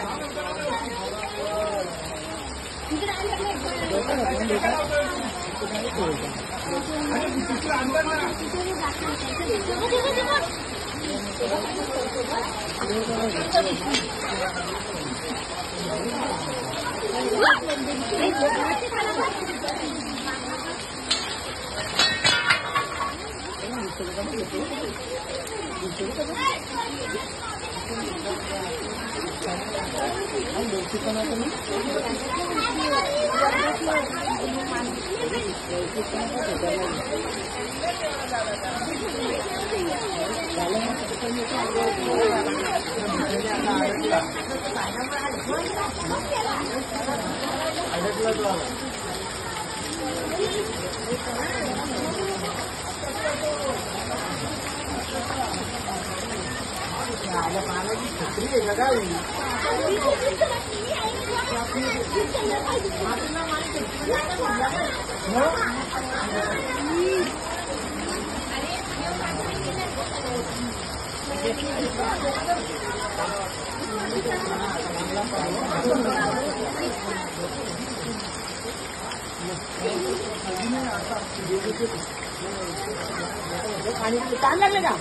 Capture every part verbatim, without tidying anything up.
काम लागले का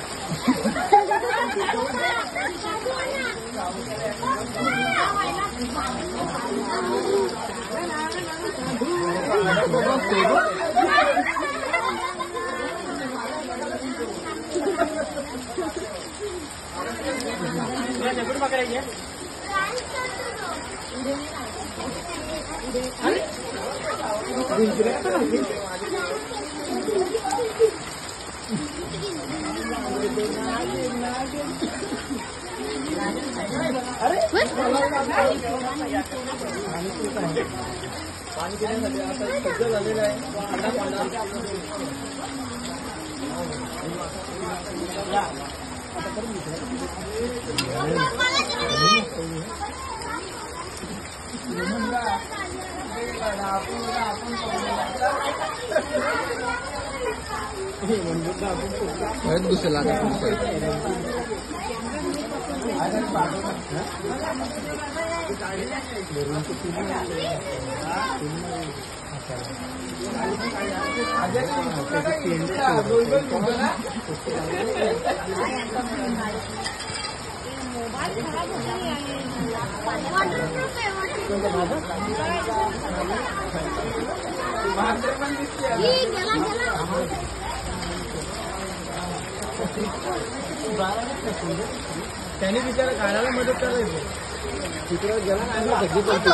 जरूर पकडायचे पाणी पिण्यासाठी आता सज्ज झालेलं आहे. दुसऱ्या त्याने बिचारा काढायला मदत करायची तिकडे गेला नाही सगळी पडते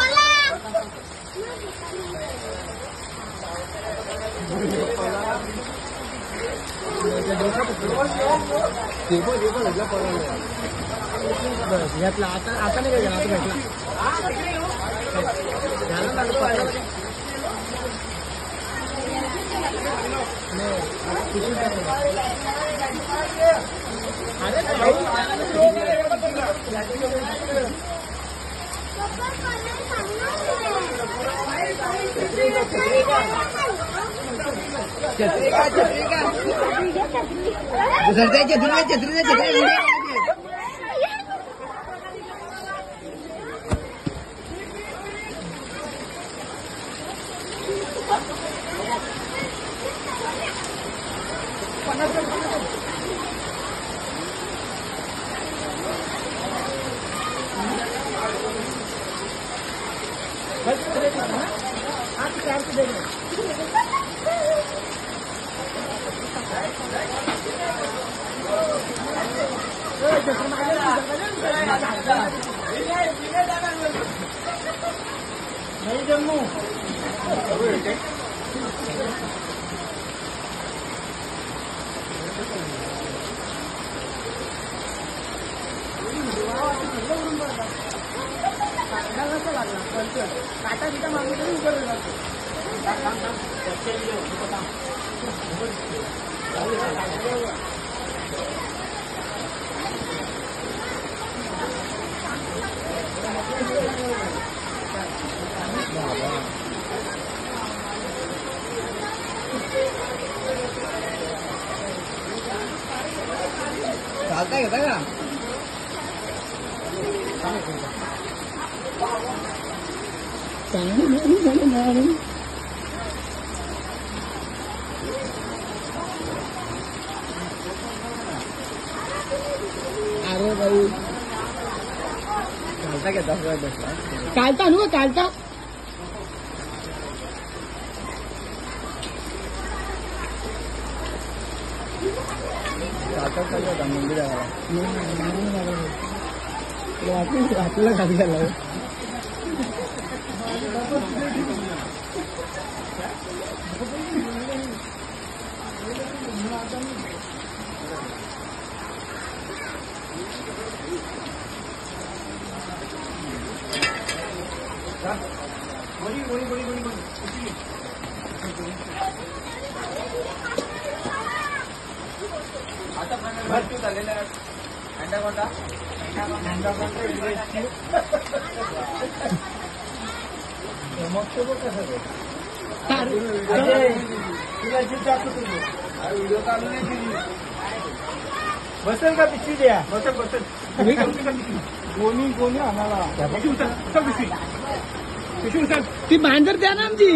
यातला आता आता नाही काय आता भेटला छत्री का छत्री का छत्री छत्री छत्री नहीं जम्मू काटा बिटा मागून तरी उभं चालता येता का? अरे भाई चालता घेता बसला कालचा अनुभव कालचा चालता चालू होता मंदिराला आपल्याला खाली झाला गोळी गोळी गोळी गोळी गोळी आता भरती झालेला अंडा कोणता अंडा कोणता मग तो बघ कसं व्हिडिओ काढून नाही दिली बसेल का पिशवी द्या बसेल बसेल गोणी गोणी आम्हाला ती मांजर द्या ना आमची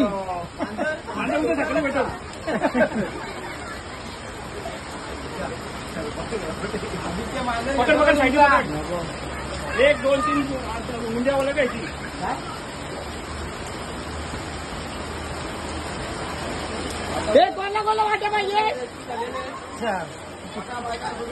एक दोन तीन मुंड्यावाला घ्यायची कोणाला कोणाला वाटे पाहिजे